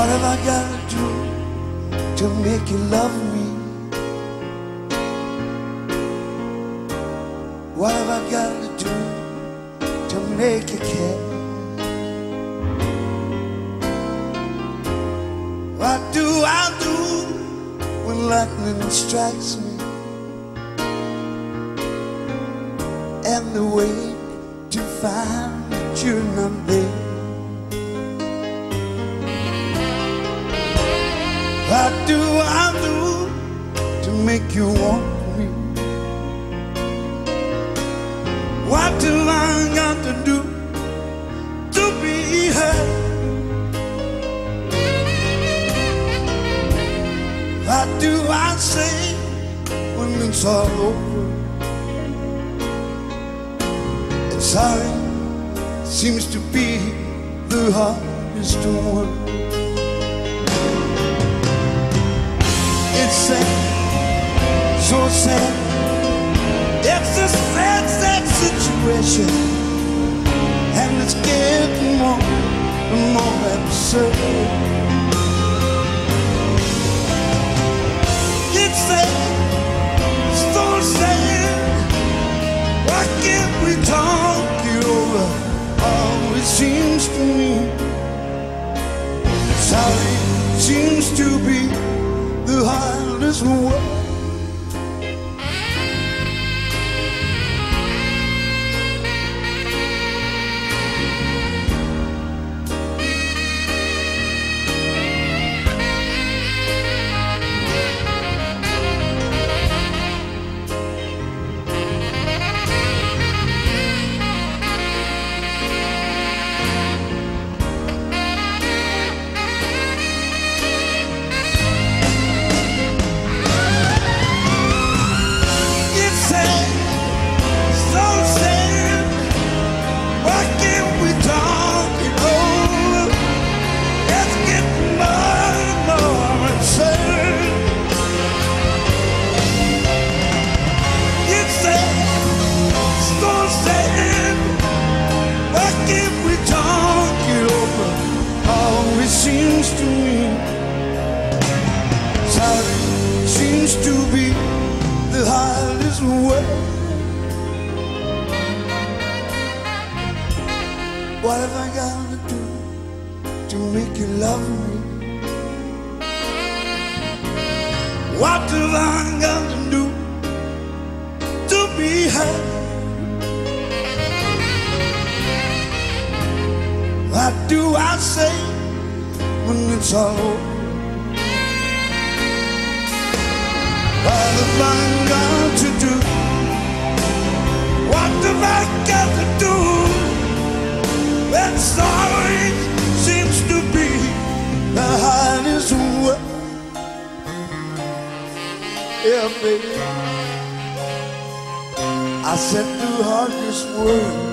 What have I got to do to make you love me? What have I got to do to make you care? What do I do when lightning strikes me and the wake to find that you're not there? What do I do to make you want me? What do I got to do to be heard? What do I say when it's all over? And sorry seems to be the hardest one. It's sad, so sad. It's a sad, sad situation, and it's getting more and more absurd. It's sad, so sad. Why can't we talk it over? Oh, it seems to me sorry seems to be the hardest word. Seems to me sorry seems to be the hardest word. What have I got to do to make you love me? What have I got to do to be heard? What do I say when it's all over? What have I got to do? What have I got to do? When sorry seems to be the hardest word. Yeah, baby, I said the hardest word.